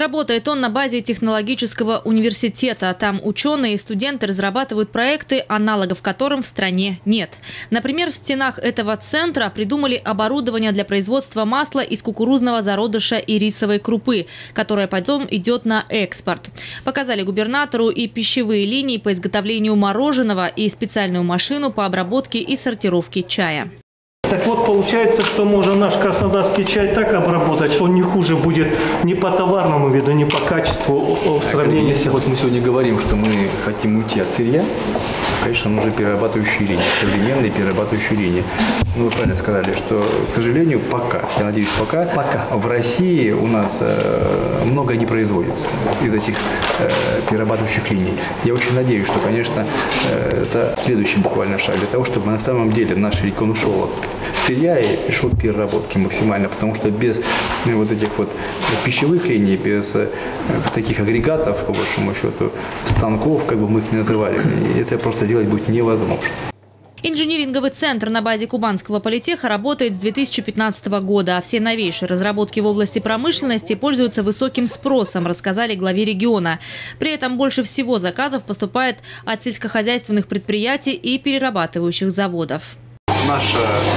Работает он на базе технологического университета. Там ученые и студенты разрабатывают проекты, аналогов которым в стране нет. Например, в стенах этого центра придумали оборудование для производства масла из кукурузного зародыша и рисовой крупы, которое потом идет на экспорт. Показали губернатору и пищевые линии по изготовлению мороженого и специальную машину по обработке и сортировке чая. Так вот, получается, что можно наш краснодарский чай так обработать, что он не хуже будет ни по товарному виду, ни по качеству в сравнении. Если вот мы сегодня говорим, что мы хотим уйти от сырья, конечно, нужны перерабатывающие линии, современные перерабатывающие линии. Ну, вы правильно сказали, что, к сожалению, пока, я надеюсь, пока в России у нас много не производится из этих перерабатывающих линий. Я очень надеюсь, что, конечно, это следующий буквально шаг для того, чтобы на самом деле наш регион ушел от сырья и пришел к переработке максимально, потому что без вот этих вот пищевых линий, без таких агрегатов, по большому счету, станков, как бы мы их ни называли, это просто сделать будет невозможно. Инжиниринговый центр на базе Кубанского политеха работает с 2015 года, а все новейшие разработки в области промышленности пользуются высоким спросом, рассказали главе региона. При этом больше всего заказов поступает от сельскохозяйственных предприятий и перерабатывающих заводов. Наше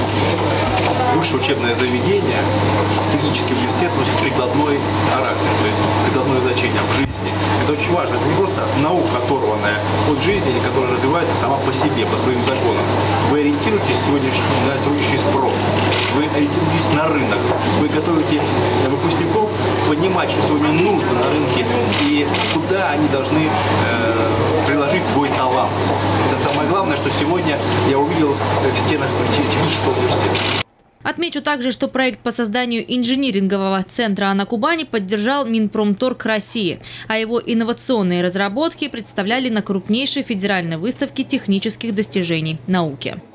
высшее учебное заведение, технический университет, носит прикладной характер, то есть прикладное значение в жизни. Это очень важно. Это не просто наука, оторванная от жизни, которая развивается сама по себе, по своим законам. Вы ориентируетесь на сегодняшний спрос, вы ориентируетесь на рынок, вы готовите выпускников понимать, что сегодня нужно на рынке и куда они должны приложить свой талант. Это самое главное, что сегодня я увидел в стенах технического университета. Отмечу также, что проект по созданию инжинирингового центра на Кубани поддержал Минпромторг России, а его инновационные разработки представляли на крупнейшей федеральной выставке технических достижений науки.